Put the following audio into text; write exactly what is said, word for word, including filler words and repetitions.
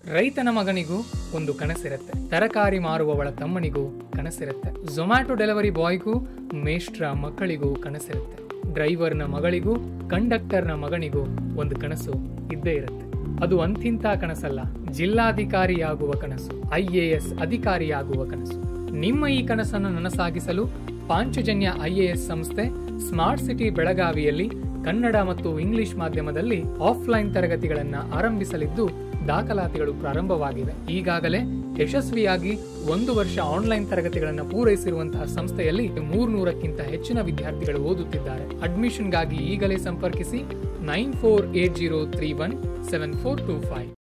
ರೈತನ ಮಗನಿಗೂ ಒಂದು ಕನಸಿರುತ್ತೆ, ತರಕಾರಿ ಮಾರುವವಳ ತಮ್ಮನಿಗೂ ಕನಸಿರುತ್ತೆ, ಝೊಮ್ಯಾಟೊ ಡೆಲಿವರಿ ಬಾಯ್ಗೂ ಮೇಷ್ಟ್ರ ಮಕ್ಕಳಿಗೂ ಕನಸಿರುತ್ತೆ, ಡ್ರೈವರ್ನ ಮಗಳಿಗೂ ಕಂಡಕ್ಟರ್ನ ಮಗನಿಗೂ ಒಂದು ಕನಸು ಇದ್ದೇ ಇರುತ್ತೆ. ಅದು ಅಂತಿಂತ ಕನಸಲ್ಲ, ಜಿಲ್ಲಾಧಿಕಾರಿಯಾಗುವ ಕನಸು, ಐ ಎ ಎಸ್ ಅಧಿಕಾರಿಯಾಗುವ ಕನಸು. ನಿಮ್ಮ ಈ ಕನಸನ್ನು ನನಸಾಗಿಸಲು ಪಾಂಚಜನ್ಯ ಐ ಎ ಎಸ್ ಸಂಸ್ಥೆ ಸ್ಮಾರ್ಟ್ ಸಿಟಿ ಬೆಳಗಾವಿಯಲ್ಲಿ ಕನ್ನಡ ಮತ್ತು ಇಂಗ್ಲಿಷ್ ಮಾಧ್ಯಮದಲ್ಲಿ ಆಫ್ಲೈನ್ ತರಗತಿಗಳನ್ನು ಆರಂಭಿಸಲಿದ್ದು ದಾಖಲಾತಿಗಳು ಪ್ರಾರಂಭವಾಗಿವೆ. ಈಗಾಗಲೇ ಯಶಸ್ವಿಯಾಗಿ ಒಂದು ವರ್ಷ ಆನ್ಲೈನ್ ತರಗತಿಗಳನ್ನು ಪೂರೈಸಿರುವಂತಹ ಸಂಸ್ಥೆಯಲ್ಲಿ ಮೂರ್ನೂರಕ್ಕಿಂತ ಹೆಚ್ಚಿನ ವಿದ್ಯಾರ್ಥಿಗಳು ಓದುತ್ತಿದ್ದಾರೆ. ಅಡ್ಮಿಷನ್ಗಾಗಿ ಈಗಲೇ ಸಂಪರ್ಕಿಸಿ nine four eight zero three one seven four two five.